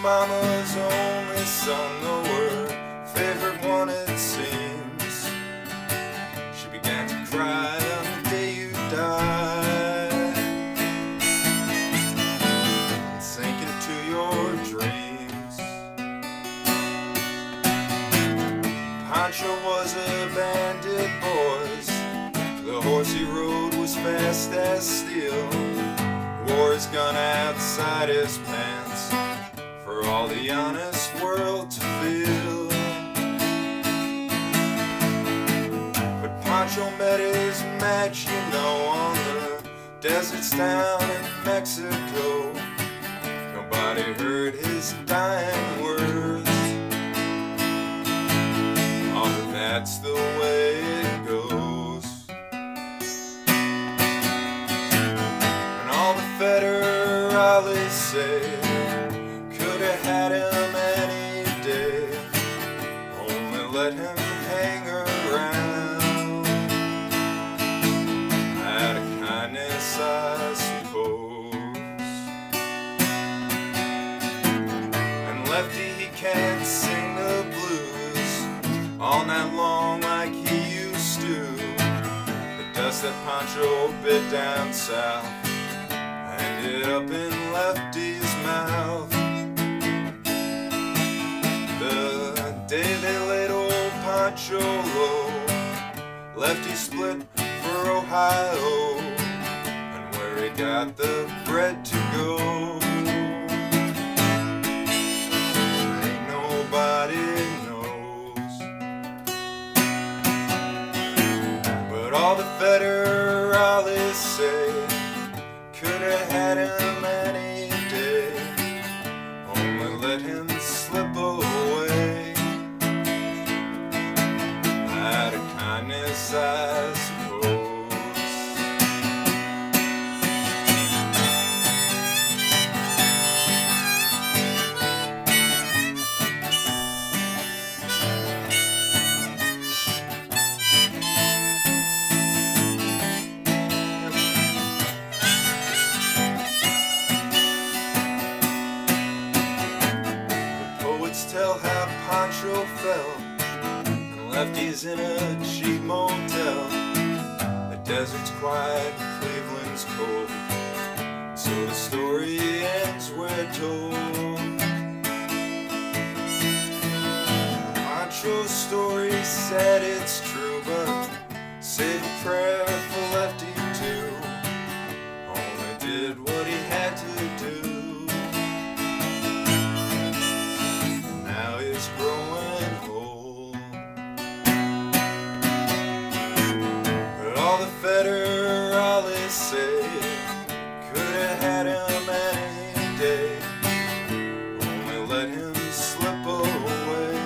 mama's only son, though her favorite one it seems. She began to cry on the day you died, and sink into your dreams. Pancho was a bandit, boys. The horse he rode was fast as steel. Wore his gun outside his pants for all the honest world to feel. But Pancho met his match, you know, on the deserts down in Mexico. Nobody heard his dying words. Oh, that's the way it goes. And all the federales say could have had him any day, only let him hang around. Out of kindness, I suppose. And Lefty, he can't sing the blues all night long like he used to. The dust that Pancho bit down south ended up in Lefty's mouth. The day they laid old Pancho low, Lefty split for Ohio, and where he got the bread to go, ain't nobody knows. But all the federales say could have had him any day, only let him slip away. Out of kindness, I suppose. Tell how Pancho felt, and Lefty's in a cheap motel. The desert's quiet, Cleveland's cold, so the story ends where told. Pancho's story said it's true, but save a prayer for Lefty too. Only did what he had to do. Growing old. But all the federales say could have had him any day, only let him slip away.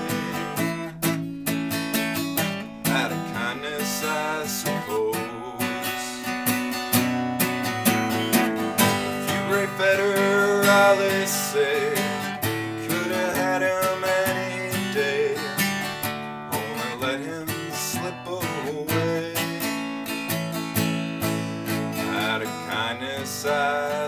Out of kindness, I suppose. A few great federales say could have had him day, only let him slip away. Out of kindness, I